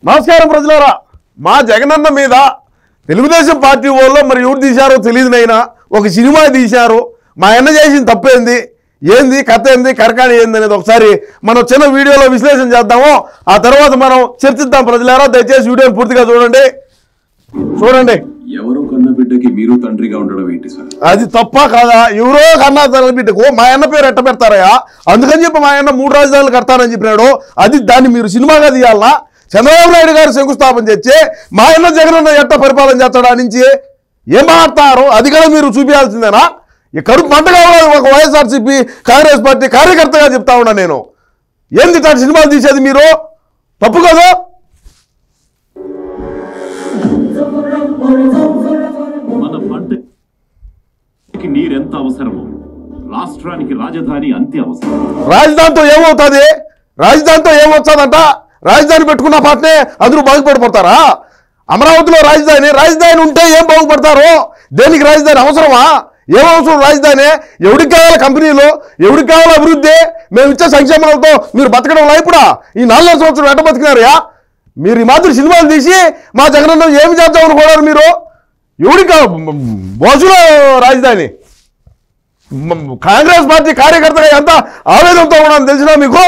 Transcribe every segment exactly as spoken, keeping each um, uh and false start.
నమస్కారం ప్రజలారా, మా జగనన్న మీద తెలుగుదేశం పార్టీ వాళ్ళు మరి ఎవరు తీశారో తెలియదునైనా ఒక సినిమా తీశారు. మా అన్న చేసిన తప్పేంది, ఏంది కథ ఏంది, కరకాణి ఏంది అనేది ఒకసారి మనం చిన్న వీడియోలో విశ్లేషణ చేద్దాము. ఆ తర్వాత మనం చర్చిద్దాం. ప్రజలారా దయచేసి వీడియోని పూర్తిగా చూడండి చూడండి ఎవరో కన్న బిడ్డకి మీరు తండ్రిగా ఉండడం ఏంటి సార్? అది తప్ప కాదా? ఎవరో కన్నా తన బిడ్డకు మా అన్న పేరు ఎట్ట పెడతారయా? అందుకని చెప్పి మా అన్న మూడు రాజధానులు కడతానని చెప్పినాడు. అది దాన్ని మీరు సినిమాగా తీయాలనా? చంద్రబాబు నాయుడు గారు శంకుస్థాపన చేసి మా అన్న జగనన్న ఎట్ట పరిపాలన చేస్తాడా నుంచి ఏం మాట్లాడతారు? అది కూడా మీరు చూపించాల్సిందేనా? ఈ కడుపు మంటగా ఉన్నది ఒక వైఎస్ఆర్సీపీ కాంగ్రెస్ పార్టీ కార్యకర్తగా చెప్తా ఉన్నా నేను. ఏంది ఇట్లా సినిమాలు తీసేది మీరు? తప్పు కదా? మన పంటకి నీరెంత అవసరమో రాష్ట్రానికి రాజధాని అంతే అవసరం. రాజధానితో ఏమవుతుంది? రాజధానితో ఏమవుతుందంట? రాజధాని పెట్టుకున్న పాటనే అందరూ బాగుపడిపోతారా? అమరావతిలో రాజధాని రాజధాని ఉంటే ఏం బాగుపడతారు? దేనికి రాజధాని అవసరమా? ఏమవసరం రాజధాని? ఎవరికి కావాలి కంపెనీలు? ఎవరికి కావాలి అభివృద్ధి? మేము ఇచ్చే సంక్షేమాలతో మీరు బతకడం ఇప్పుడా? ఈ నాలుగో సంవత్సరం ఎట్ట బతికినారయా? మీరు ఈ మాదిరి సినిమాలు తీసి మా జగనన్న ఏమి చేద్దాం అనుకోవడారు మీరు? ఎవరికి బోసులో రాజధాని? కాంగ్రెస్ పార్టీ కార్యకర్తగా ఎంత ఆవేదనతో ఉన్నాను తెలిసినా మీకు?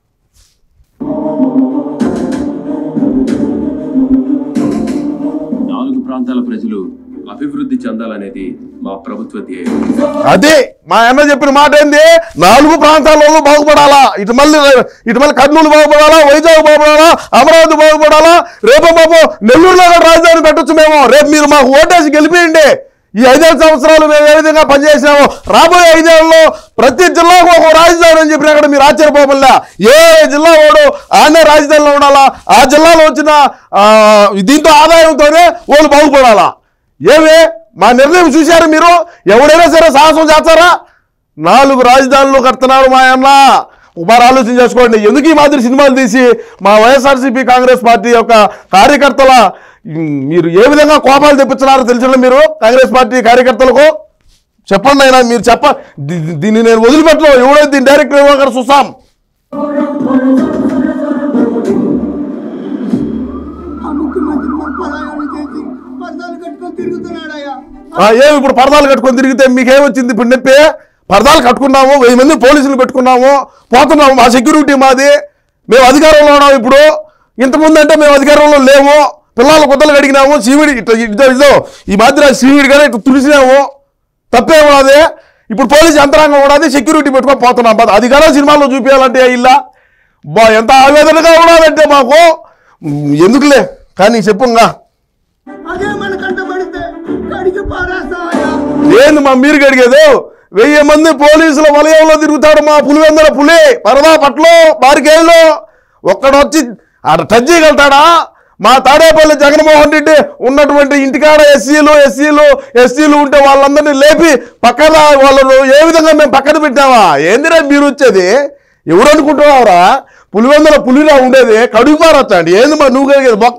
నాలుగు ప్రాంతాల ప్రజలు అభివృద్ధి చెందాలనేది మా ప్రభుత్వ ధ్యేయం. అదే మా అన్న చెప్పిన మాట ఏంది? నాలుగు ప్రాంతాలలో బాగుపడాలా. ఇటు మళ్ళీ ఇటు మళ్ళీ కర్నూలు బాగుపడాలా, వైజాగ్ బాగుపడాలా, అమరావతి బాగుపడాలా. రేపు బాబు నెల్లూరులో కూడా రాజధాని పెట్టొచ్చు మేము. రేపు మీరు మాకు ఓటేసి గెలిపియండి. ఈ ఐదేళ్ళ సంవత్సరాలు మేము ఏ విధంగా పనిచేసినామో రాబోయే ఐదేళ్లలో ప్రతి జిల్లాకు ఒక రాజధాని అని చెప్పినా కూడా మీరు ఆశ్చర్యపోవల్లా. ఏ జిల్లా వాడు ఆనే రాజధానిలో ఉండాలా, ఆ జిల్లాలో వచ్చిన దీంతో ఆదాయంతోనే వాళ్ళు బాగుపడాలా. ఏమే మా నిర్ణయం చూశారు మీరు? ఎవడైనా సరే సాహసం చేస్తారా? నాలుగు రాజధానులు కడుతున్నారు మా అన్న. ఒకసారి ఆలోచన చేసుకోండి. ఎందుకు ఈ మాదిరి సినిమాలు తీసి మా వైఎస్ఆర్సీపీ కాంగ్రెస్ పార్టీ యొక్క కార్యకర్తల మీరు ఏ విధంగా కోపాలు తెప్పించినారో తెలిసిన మీరు కాంగ్రెస్ పార్టీ కార్యకర్తలకు చెప్పండి అయినా. మీరు చెప్ప దీన్ని నేను వదిలిపెట్టలో ఎవడైతే దీన్ని డైరెక్ట్ ఇవ్వగారు చూస్తాం. ఏమి ఇప్పుడు పరదాలు కట్టుకొని తిరిగితే మీకేమొచ్చింది? ఇప్పుడు నొప్పి పరదాలు కట్టుకున్నాము, వెయ్యి మంది పోలీసులు పెట్టుకున్నాము, పోతున్నాము. మా సెక్యూరిటీ మాది, మేము అధికారంలో ఉన్నాము. ఇప్పుడు ఇంతకుముందు అంటే మేము అధికారంలో లేము. పిల్లలు కొత్తలు కడిగినాము, సీవిడి ఇట్లా ఇదో ఇదో ఈ మాదిరి సీవిడి కానీ ఇట్లా తుడిసినాము. తప్పే ఉన్నది. ఇప్పుడు పోలీసు యంత్రాంగం ఉన్నది, సెక్యూరిటీ పెట్టుకొని పోతున్నాం. అది కదా సినిమాల్లో చూపించాలంటే ఇలా బా ఎంత ఆవేదనగా ఉన్నదంటే మాకు. ఎందుకులే కానీ చెప్పుగా ఏంది మా మీరు కడిగేది? వెయ్యి మంది పోలీసుల వలయంలో తిరుగుతాడు మా పులివెందుల పులి పరదా పట్లో బారికేళ్ళు. ఒక్కడొచ్చి అక్కడ టచ్ చేయగలుగుతాడా? మా తాడేపల్లి జగన్మోహన్ రెడ్డి ఉన్నటువంటి ఇంటికాడ ఎస్సీలు ఎస్సీలు ఎస్సీలు ఉంటే వాళ్ళందరినీ లేపి పక్కన వాళ్ళను ఏ విధంగా మేము పక్కన పెట్టామా? ఏందిరా మీరు వచ్చేది? ఎవరు అనుకుంటున్నావురా? పులివెందుల పులిరా ఉండేది కడుగు పారొచ్చండి. ఏంది మా నువ్వు కలిగేది బొక్క?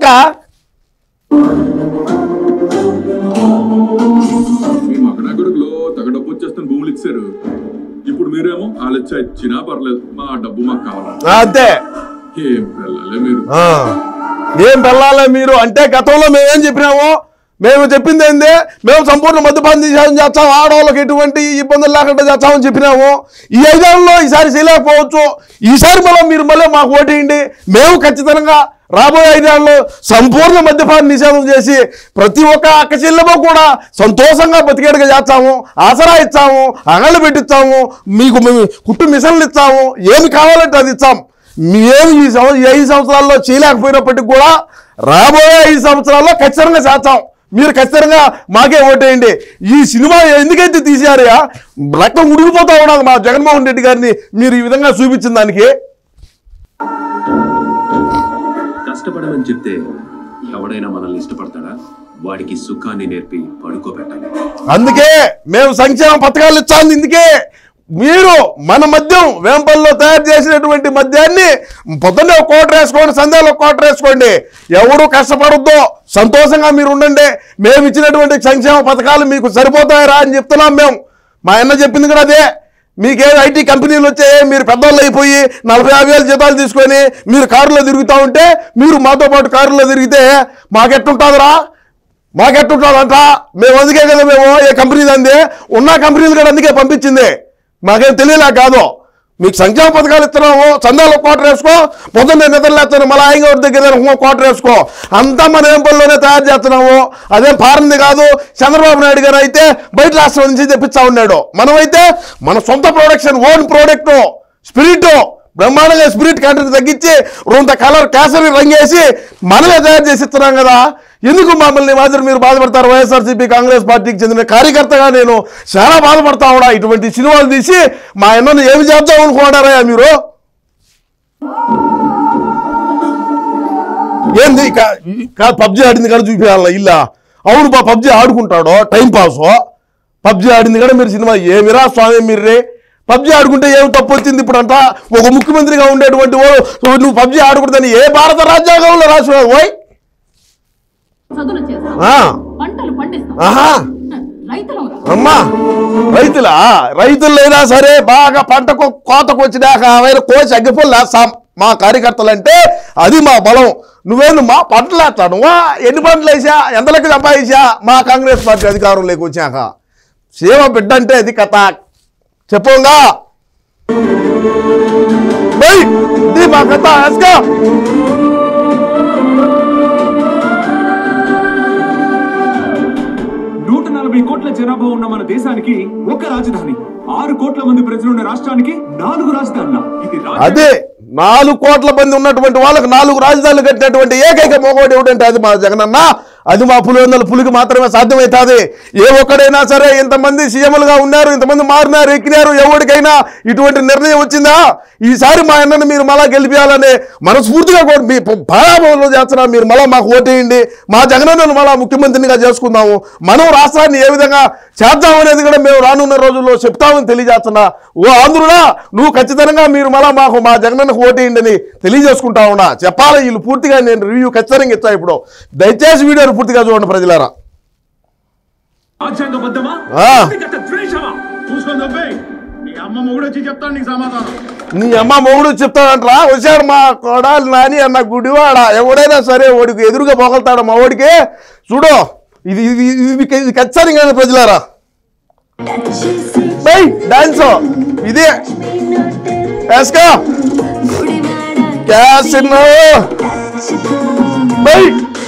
భూములు ఇచ్చారు. ఇప్పుడు మీరేమో ఆలోచన ఇచ్చినా పర్లేదు, మా డబ్బు మాకు కావాలి అంతే. ఏం వెళ్ళాలి మీరు? ఏం వెళ్ళాలి మీరు అంటే గతంలో మేమేం చెప్పినాము? మేము చెప్పింది ఏంది? మేము సంపూర్ణ మద్యపానం తీసేయాలని చేస్తాం, ఆడవాళ్ళకి ఎటువంటి ఇబ్బందులు లేకుండా చేస్తామని చెప్పినాము. ఈ ఐదేళ్ళలో ఈసారి చేయలేకపోవచ్చు. ఈసారి మళ్ళీ మీరు మళ్ళీ మాకు ఓటేయండి. మేము ఖచ్చితంగా రాబోయే ఐదేళ్ళలో సంపూర్ణ మద్యపాన నిషేధం చేసి ప్రతి ఒక్క అక్క చెల్లెమో కూడా సంతోషంగా బతికేడుగా చేస్తాము, ఆసరా ఇస్తాము, అంగళ్ళు పెట్టిస్తాము, మీకు మేము కుట్టు మిషన్లు ఇస్తాము, ఏమి కావాలంటే అది ఇస్తాం. మేము ఈ సంవత్సరం ఈ ఐదు సంవత్సరాల్లో చేయలేకపోయినప్పటికీ కూడా రాబోయే ఐదు సంవత్సరాల్లో ఖచ్చితంగా చేస్తాం. మీరు ఖచ్చితంగా మాకే ఓటేయండి. ఈ సినిమా ఎందుకైతే తీసారయా? రక్తం ఉడికిపోతా ఉన్నది మా జగన్మోహన్ రెడ్డి గారిని మీరు ఈ విధంగా చూపించిన దానికి. కష్టపడమని చెప్తే ఎవడైనా మనల్ని ఇష్టపడతాడా? వాడికి సుఖాన్ని నేర్పి పడుకోబెట్టాలి. అందుకే మేము సంక్షేమ పథకాలు ఇచ్చాము. ఇందుకే మీరు మన మద్యం వేంపల్లో తయారు చేసినటువంటి మద్యాన్ని పొద్దున్నే ఒక కోటర్ వేసుకోండి, సంధ్యాలో ఒక కోటర్ వేసుకోండి. ఎవరు కష్టపడద్దో, సంతోషంగా మీరు ఉండండి. మేము ఇచ్చినటువంటి సంక్షేమ పథకాలు మీకు సరిపోతాయరా అని చెప్తున్నాం మేము. మా అన్న చెప్పింది కూడా అదే. మీకేం ఐటీ కంపెనీలు వచ్చాయి, మీరు పెద్దవాళ్ళు అయిపోయి నలభై యాభై వేల జీతాలు తీసుకొని మీరు కారులో తిరుగుతూ ఉంటే, మీరు మాతో పాటు కారులో తిరిగితే మాకెట్టుంటుందిరా, మాకెట్టుంటుందంట. మేము అందుకే కదా మేము ఏ కంపెనీ అంది ఉన్న కంపెనీలు కూడా అందుకే పంపించింది. మాకేం తెలియలే కాదు. మీకు సంక్షేమ పథకాలు ఇస్తున్నాము, చందాలు కోటర్ వేసుకో, పొద్దున్నే నిద్రలేస్తాను మళ్ళీ ఆయన దగ్గర కోటర్ వేసుకో, అంతా మన ఏం పనుల్లోనే తయారు చేస్తున్నాము. అదేం పారింది కాదు. చంద్రబాబు నాయుడు గారు అయితే బయట రాష్ట్రం నుంచి తెప్పిస్తా ఉన్నాడు. మనమైతే మన సొంత ప్రొడక్షన్, ఓన్ ప్రోడక్ట్, స్పిరిట్ బ్రహ్మాండంగా స్పిరిట్ కంటెంట్ తగ్గించి రొంత కలర్ కేసరి రంగేసి మనమే తయారు చేసి ఇస్తున్నాం కదా. ఎందుకు మమ్మల్ని మాత్రం మీరు బాధపడతారు? వైఎస్ఆర్సీపీ కాంగ్రెస్ పార్టీకి చెందిన కార్యకర్తగా నేను చాలా బాధపడతా ఉన్నా. ఇటువంటి సినిమాలు తీసి మా అన్నను ఏమి చేద్దాం అనుకుంటారా మీరు? ఏంది పబ్జీ ఆడింది కదా చూపించాల ఇల్లా? అవును బా, పబ్జీ ఆడుకుంటాడో టైం పాస్. పబ్జీ ఆడింది కదా మీరు సినిమా ఏమిరా స్వామి మీరే? పబ్జీ ఆడుకుంటే ఏమి తప్పు వచ్చింది? ఇప్పుడు అంట ఒక ముఖ్యమంత్రిగా ఉండేటువంటి నువ్వు పబ్జీ ఆడుకుంటుందని ఏ భారత రాజ్యాంగంలో రాసినావు? ఓయ్ అమ్మా, రైతులా? రైతులైనా సరే బాగా పంటకు కోతకు వచ్చినాక ఆయన కోసి అగ్గిపోలు వేస్తాం మా కార్యకర్తలు అంటే. అది మా బలం. నువ్వేను మా పంటలు వేస్తావు నువ్వా? ఎన్ని పంటలు వేసా, ఎంత లెక్క సంపాదించా మా కాంగ్రెస్ పార్టీ అధికారంలోకి వచ్చాక? సేవ బిడ్డ అంటే అది కథ. చెప్పంగా ఇది మా కథ. వేసుకో. నూట నలభై కోట్ల జనాభా ఉన్న మన దేశానికి ఒక రాజధాని, ఆరు కోట్ల మంది ప్రజలున్న రాష్ట్రానికి నాలుగు రాజధానుల. ఇది అదే నాలుగు కోట్ల మంది ఉన్నటువంటి వాళ్ళకి నాలుగు రాజధానులు కట్టినటువంటి ఏకైక మొగోడు ఏమిటంటే అది మా జగనన్న. అది మా పులివెందుల పులికి మాత్రమే సాధ్యమవుతుంది. ఏ ఒక్కడైనా సరే ఇంతమంది సీఎంలుగా ఉన్నారు, ఇంతమంది మారినారు, ఎక్కినారు, ఎవరికైనా ఇటువంటి నిర్ణయం వచ్చిందా? ఈసారి మా అన్నను మీరు మళ్ళా గెలిపించాలని మనస్ఫూర్తిగా మీ పారాభవంలో చేస్తున్నా. మీరు మళ్ళీ మాకు ఓటేయండి, మా జగనన్నను మళ్ళా ముఖ్యమంత్రినిగా చేసుకుందాము. మనం రాష్ట్రాన్ని ఏ విధంగా చేద్దామనేది కూడా మేము రానున్న రోజుల్లో చెప్తామని తెలియజేస్తున్నా. ఓ ఆంధ్రుడా, నువ్వు ఖచ్చితంగా మీరు మళ్ళా మాకు మా జగనన్నకు ఓటేయండి అని తెలియజేసుకుంటా ఉన్నా. చెప్పాలి వీళ్ళు పూర్తిగా. నేను రివ్యూ ఖచ్చితంగా ఇచ్చా. ఇప్పుడు దయచేసి వీడియో పూర్తిగా చూడండి ప్రజలారా. నీ అమ్మ మొగుడు చెప్తాడంటరా? వచ్చాడు మా కొడాలి నాని అన్న గుడివాడ. ఎవడైనా సరే వాడికి ఎదురుగా పోగలుతాడు మా వాడికి. చూడు ఇది ఇది ఖచ్చితంగా ప్రజలారా. బై డాన్స్ ఇదే వేసుకో. క్యాష్ బై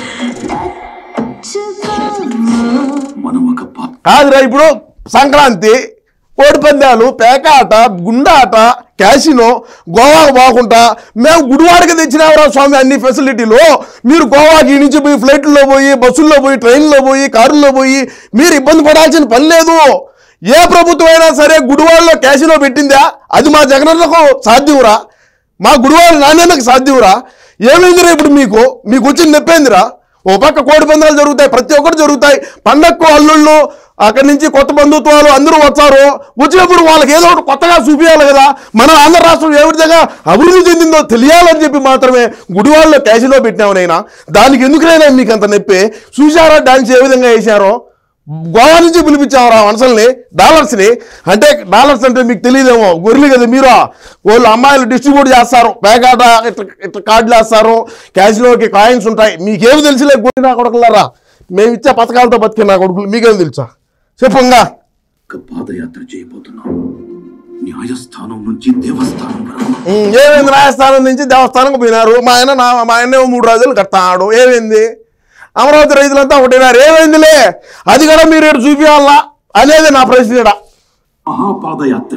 కాదురా. ఇప్పుడు సంక్రాంతి, కోడి పందాలు, పేకాట, గుండాట, క్యాసినో, గోవాకు పోకుండా మేము గుడివాడకి తెచ్చినావురా స్వామి అన్ని ఫెసిలిటీలు. మీరు గోవాకి నుంచి పోయి ఫ్లైట్లో పోయి, బస్సుల్లో పోయి, ట్రైన్లో పోయి, కారుల్లో పోయి మీరు ఇబ్బంది పడాల్సిన పని లేదు. ఏ ప్రభుత్వం అయినా సరే గుడివాడలో క్యాసినో పెట్టిందా? అది మా జగనన్నకు సాధ్యంరా, మా గుడివాడ నాణ్యతకు సాధ్యంరా. ఏమైందిరా ఇప్పుడు మీకు? మీకు వచ్చింది నొప్పేందిరా? ఓ పక్క కోడి పందాలు జరుగుతాయి, ప్రతి ఒక్కటి జరుగుతాయి. పండగకు అల్లుళ్ళు, అక్కడి నుంచి కొత్త బంధుత్వాలు అందరూ వచ్చారు. వచ్చినప్పుడు వాళ్ళకి ఏదో ఒకటి కొత్తగా చూపించాలి కదా. మన ఆంధ్ర రాష్ట్రం ఏ విధంగా అభివృద్ధి చెందిందో తెలియాలని చెప్పి మాత్రమే గుడివాడలో క్యాసినో పెట్టినామనైనా. దానికి ఎందుకునైనా మీకు అంత నొప్పి? చూసారా డాన్స్ ఏ విధంగా వేసారో? గోవా నుంచి పిలిపించావరా మనుషుల్ని, డాలర్స్ని. అంటే డాలర్స్ అంటే మీకు తెలియదేమో, గొర్రెలు కదా మీరు. వాళ్ళు అమ్మాయిలు డిస్ట్రిబ్యూట్ చేస్తారు, పేకాట ఇట్లా ఇట్లా కార్డులు వేస్తారు, క్యాసినోకి కాయిన్స్ ఉంటాయి. మీకేమి తెలిసిలే గొర్రె నా కొడుకులారా? మేము ఇచ్చే పథకాలతో బతికే నా కొడుకులు మీకేమి తెలుసా? చెప్పంగా. పాదయాత్ర చేయబోతున్నాం, న్యాయస్థానం నుంచి దేవస్థానం. ఏమైంది? న్యాయస్థానం నుంచి దేవస్థానం పోయినారు. మా ఆయన మా ఆయన మూడు రోజులు కడతాడు. ఏమైంది? అమరావతి రైతులంతా ఒకటినారు. ఏమైందిలే? అది కూడా మీరు ఇక్కడ చూపించాలా అనేది నా ప్రశ్న. మహాపాదయాత్ర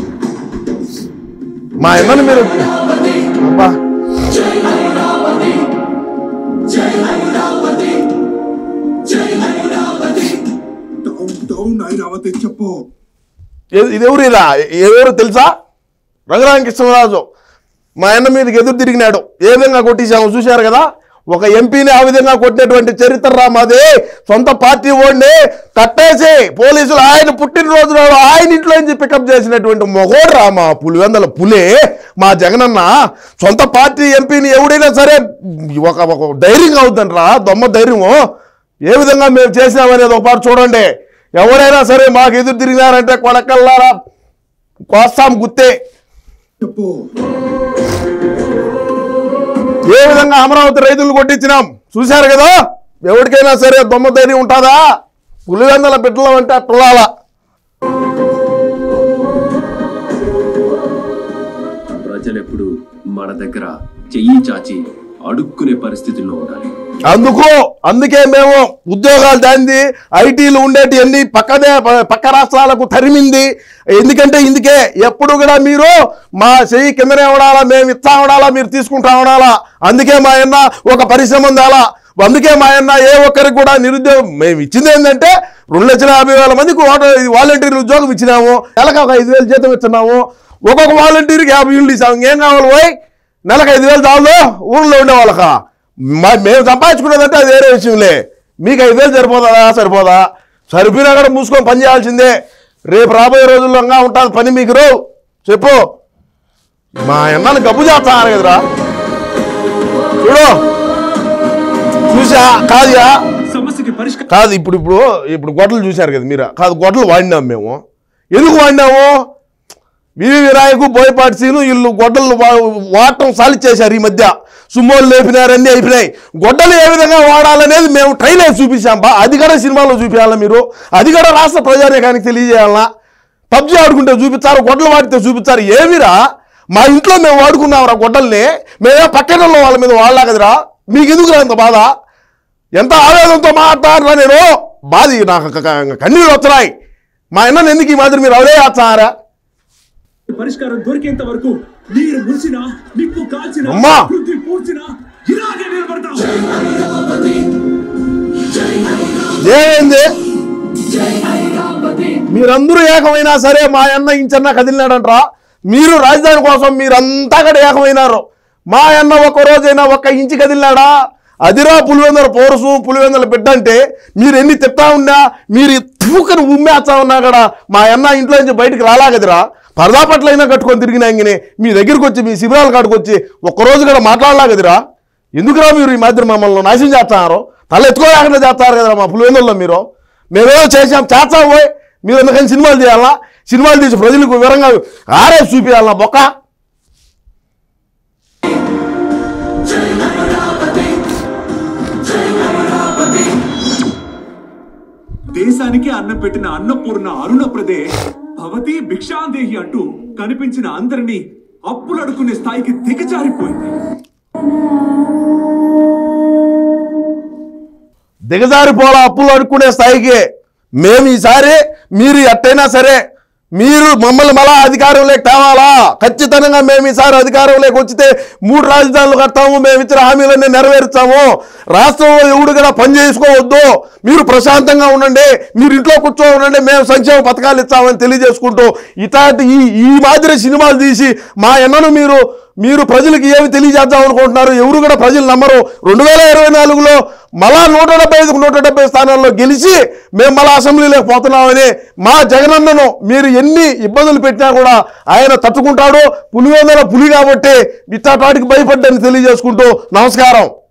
మా అన్నను మీరు చెప్పు. ఇది ఎవరు? ఇలా ఎవరు తెలుసా? రఘురామకృష్ణరాజు మా అన్న మీదకి ఎదురు తిరిగినాడు. ఏ విధంగా కొట్టేసాము చూశారు కదా. ఒక ఎంపీని ఆ విధంగా కొట్టినటువంటి చరిత్ర రా మాది. సొంత పార్టీ ఓడిని కట్టేసి పోలీసులు ఆయన పుట్టినరోజు నాడు ఆయన ఇంట్లో నుంచి పికప్ చేసినటువంటి మొగోడు రా మా పులివెందుల పులే మా జగనన్న. సొంత పార్టీ ఎంపీని ఎవడైనా సరే ఒక ఒక ధైర్యంగా అవుతుందంటరా, దొమ్మ ధైర్యము. ఏ విధంగా మేము చేసినామనేది ఒకపాటు చూడండి. ఎవరైనా సరే మాకు ఎదురు తిరిగినారంటే కొడకల్లారా కోస్తాం గుత్తే. ఏ విధంగా అమరావతి రైతులు కొట్టించినాం చూశారు కదా. ఎవరికైనా సరే దొమ్మ ధైర్యం ఉంటుందా? పులివెందల బిడ్డలు అంటే అట్టులాల. ప్రజలెప్పుడు మన దగ్గర చెయ్యి చాచి అడుక్కునే పరిస్థితుల్లో ఉండాలి. అందుకు అందుకే మేము ఉద్యోగాలు దాంది ఐటీలు ఉండేటి అన్ని పక్కనే పక్క రాష్ట్రాలకు తరిమింది. ఎందుకంటే ఇందుకే ఎప్పుడు కూడా మీరు మా చెయ్యి కిందనే ఉండాలా, మేము ఇస్తా ఉండాలా, మీరు తీసుకుంటా ఉండాలా. అందుకే మా అన్న ఒక పరిశ్రమ ఉండాలా. అందుకే మా అన్న ఏ ఒక్కరికి కూడా నిరుద్యోగం మేము ఇచ్చింది ఏంటంటే రెండు లక్షల యాభై వేల మందికి వాలంటీర్ ఉద్యోగం ఇచ్చినాము. నెలకు ఒక ఐదు వేలు జీతం ఇస్తున్నాము. ఒక్కొక్క వాలంటీర్కి యాభై ఇళ్ళు ఇస్తాము. ఇంకేం కావాలి పోయి? నెలకు ఐదు వేలు చాలు ఊళ్ళో ఉండే వాళ్ళక. మేము సంపాదించుకునేదంటే అది వేరే విషయంలే. మీకు ఐదు వేలు సరిపోదా? సరిపోదా? సరిపోయినా కూడా మూసుకొని పని చేయాల్సిందే. రేపు రాబోయే రోజుల్లో ఉంటుంది పని. మీకు రో చెప్పు. మా అన్నని గబ్బు చేస్తాను కదరా. చూడు చూసా కాదుయా సమస్యకి పరిష్కారం కాదు. ఇప్పుడు ఇప్పుడు ఇప్పుడు గొడ్డలు చూశారు కదా మీరు. కాదు గొడ్డలు వాడినాం మేము. ఎందుకు వాడినాము? వివి వినాయకు బోయపాటి సీను వీళ్ళు గొడ్డలు వాడటం సాలిచ్చేశారు. ఈ మధ్య సుమ్మోలు లేపినారు, అన్నీ అయిపోయినాయి. గొడ్డలు ఏ విధంగా వాడాలనేది మేము ట్రైన్ వేసి చూపించాం బా. అది కూడా సినిమాలో చూపించాలా మీరు? అది కూడా రాష్ట్ర ప్రజానీకానికి తెలియజేయాలన్నా? పబ్జీ ఆడుకుంటే చూపించారు, గొడ్డలు వాడితే చూపించారు. ఏమిరా మా ఇంట్లో మేము వాడుకున్నాంరా గొడ్డల్ని. మేమే పక్కన వాళ్ళ మీద వాడలా కదరా. మీకు ఎందుకు అంత బాధ? ఎంత ఆవేదనతో మాట్లాడరా నేను. బాధ నాకు కన్నీళ్ళు వస్తున్నాయి. మా అన్నని ఎందుకు ఈ మాదిరి మీరు అవలే చేస్తారా? పరిష్కారం దొరికేంత వరకు నీరు ముల్చినా నిప్పు కాల్చినా అమ్మా పృథ్వీ పూడ్చినా ఇలాగే నిలబడతాం. ఏమైంది? మీరందరూ ఏకమైనా సరే మా అన్న ఇంచన్న కదిలినాడంట్రా. మీరు రాజధాని కోసం మీరంతా కూడా ఏకమైనారు. మా అన్న ఒక్క రోజైనా ఒక్క ఇంచి కదిలినాడా? అదిరా పులివెందుల పౌరసు పులివెందుల బిడ్డ అంటే. మీరు ఎన్ని తిప్తా ఉన్నా, మీరు తూకని ఉమ్మేస్తా ఉన్నా కూడా మా అన్న ఇంట్లో నుంచి బయటకు రాలా కదరా. పరదాపట్లైనా కట్టుకొని తిరిగినా ఇంకనే మీ దగ్గరికి వచ్చి మీ శిబిరాల కాడికి వచ్చి ఒక్కరోజు కూడా మాట్లాడలా కదరా. ఎందుకురా మీరు ఈ మాదిరి మమ్మల్ని నాశనం చేస్తున్నారు? తల ఎత్తుకోలేకుండా చేస్తారు కదరా మా పులివెందుల్లో. మీరు మేమేదో చేసాం చేస్తాం పోయి. మీరు ఎందుకని సినిమాలు చేయాలా? సినిమాలు తీసి ప్రజలకు వివరంగా ఆరేసి చూపించాలన్నా బొక్క. దేశానికి అన్నం పెట్టిన అన్నపూర్ణ అరుణప్రదే భవతి భిక్షాందేహి అంటూ కనిపించిన అందరినీ అప్పులు అడుకునే స్థాయికి దిగజారిపోయింది. దిగజారిపోలా అప్పులు అడుక్కునే స్థాయికి. మేము ఈసారి మీరు ఎట్టయినా సరే మీరు మమ్మల్ని మళ్ళా అధికారంలోకి తేవాలా. ఖచ్చితంగా మేము ఈసారి అధికారంలోకి వచ్చితే మూడు రాజధానులు కడతాము. మేము ఇచ్చిన హామీలన్నీ నెరవేర్చాము. రాష్ట్రంలో ఎవడు కూడా పని చేసుకోవద్దు. మీరు ప్రశాంతంగా ఉండండి, మీరు ఇంట్లో కూర్చో ఉండండి, మేము సంక్షేమ పథకాలు ఇస్తామని తెలియజేసుకుంటూ ఇట్లాంటి ఈ ఈ మాదిరి సినిమాలు తీసి మా అన్నను మీరు మీరు ప్రజలకు ఏమి తెలియజేద్దాం అనుకుంటున్నారు? ఎవరు కూడా ప్రజలు నమ్మరు. రెండు వేల ఇరవై నాలుగులో మళ్ళా నూట డెబ్బై ఐదుకు నూట డెబ్బై స్థానాల్లో గెలిచి మేము మళ్ళా అసెంబ్లీలోకి పోతున్నామని మా జగనన్నను మీరు ఎన్ని ఇబ్బందులు పెట్టినా కూడా ఆయన తట్టుకుంటాడు. పులివెందుల పులి కాబట్టి ఇట్లాంటి వాటికి భయపడ్డని తెలియజేసుకుంటూ నమస్కారం.